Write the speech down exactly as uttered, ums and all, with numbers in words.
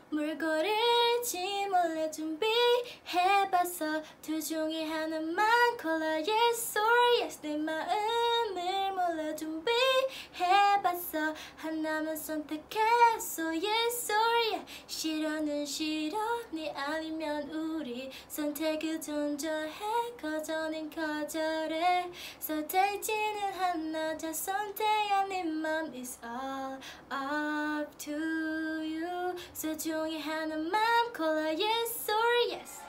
물거릴지 몰래 준비해봤어. 둘 중에 하나만 골라 yes or yes. 내 마음을 몰래 준비해봤어. 하나만 선택했어 yes or yes. 싫어는 싫어 네 아니면 우리 선택을 존중해. 거절은 거절해. 선택지는 하나 자 선택한 네 맘 is all up to you. 소중히 하나만 골라 yes or yes.